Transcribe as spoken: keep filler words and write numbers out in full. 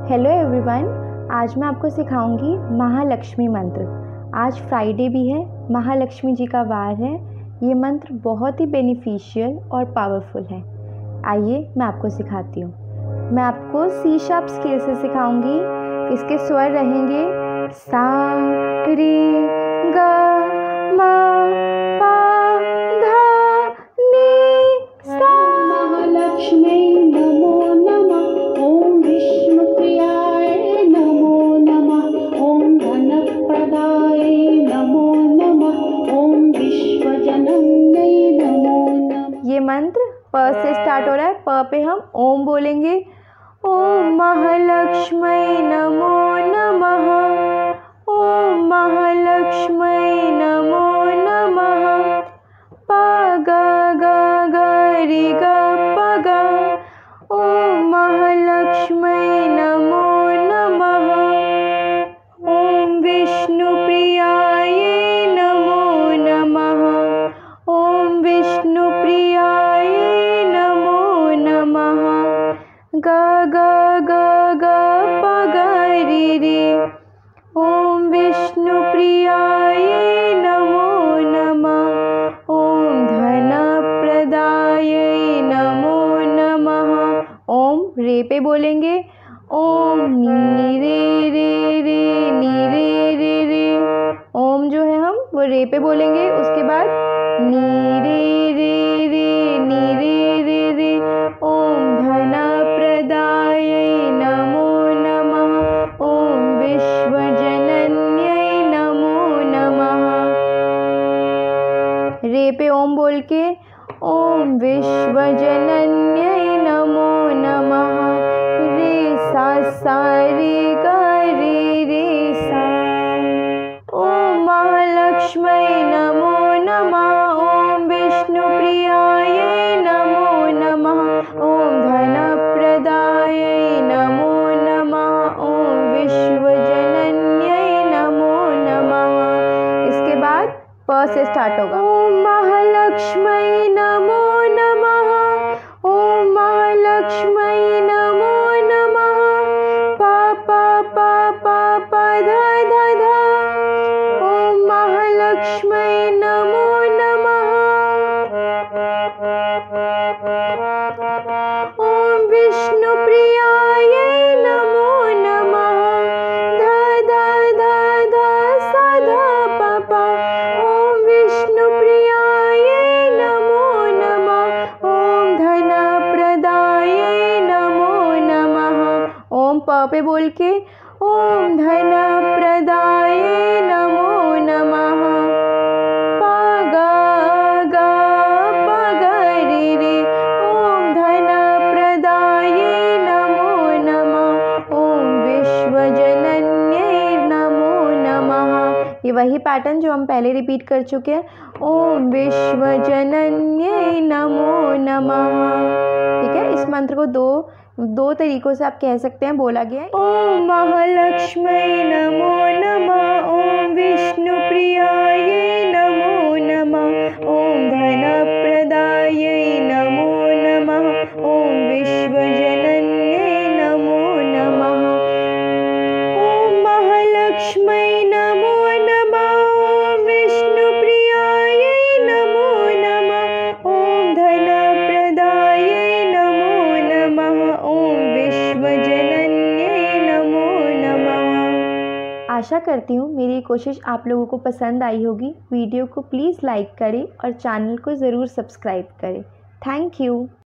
Hello everyone, आज मैं आपको सिखाऊंगी महालक्ष्मी मंत्र। आज फ्राइडे भी है, महालक्ष्मी जी का वार है। ये मंत्र बहुत ही बेनिफिशियल और पावरफुल है। आइए मैं आपको सिखाती हूँ। मैं आपको सी शार्प स्केल से सिखाऊंगी। इसके स्वर रहेंगे सा रे गा मा पा धा नी सा। महालक्ष्मी नमो नमः। ओम विष्णुप्रियाय नमो नमः। ओम धनप्रदाय नमो नमः। ओम विश्वजनन्यै नमो नमः। ये मंत्र प से स्टार्ट हो रहा है। प पे हम ओम बोलेंगे। ओम महालक्ष्मी नमो नमः। ओम महालक्ष्मी नमो नमः। प ग ग ग रि ग प ग। ओम महालक्ष्मी नमो नमः। ओम विष्णुप्रियाय नमो नमः। ओम विष्णुप्रियाय नमो नमः। ग ग ग ग प ग रि रि। ओम विष्णुप्रियाय नमो नमः। ओम धनप्रदाय नमो नमः। ओम रे पे बोलेंगे। ओम नी रे रे रे नी रे रे रे। ओम जो है हम वो रे पे बोलेंगे। उसके बाद नी रे रे रे नी रे रे रे। ओम धनप्रदाय नमो नमः। ओम विश्वजनन्यै नमो नमः। रे पे ओम बोल के ओम विश्वजनन्यै नमो नमः। रे सा सा रे ग रे रे सा। ओम महालक्ष्मी नमो नमः। ओम विष्णुप्रियाय नमो नमः। ओम धनप्रदाय नमो नमः। ओम विश्वजनन्यै नमो नमः। इसके बाद प से स्टार्ट होगा। ओम महालक्ष्मी नमो नमः। ओम महालक्ष्मी नमो नमः। प प प प प ध ध ध। ओम महालक्ष्मी नमो नमः। ओम विष्णुप्रियाय नमो नमः। ध ध ध ध सा ध प प। ओम विष्णुप्रियाय नमो नमः। ओम धनप्रदाय नमो नमः। ओम प पे बोल के ओम धनप्रदाय नमो नमः। प ग ग प ग रि रि। ओम धनप्रदाय नमो नमः। ओम विश्वजनन्यै नमो नमः। ये वही पैटर्न जो हम पहले रिपीट कर चुके हैं। ओम विश्वजनन्यै नमो नमः। ठीक है, इस मंत्र को दो दो तरीकों से आप कह सकते हैं, बोला गया है। ओम महालक्ष्मी नमो नमः। ओम विष्णुप्रियाय नमो नमः। ओम धनप्रदाय नमो नमः। ओम विश्वजनन्यै नमो नमः। ओम महालक्ष्मी नमो नमः। ओम विष्णुप्रियाय नमो नमः। ओम धनप्रदाय नमो नमः। ओम विश्वजनन्यै नमो नमः। आशा करती हूँ मेरी ये कोशिश आप लोगों को पसंद आई होगी। वीडियो को प्लीज़ लाइक करें और चैनल को ज़रूर सब्सक्राइब करें। Thank you.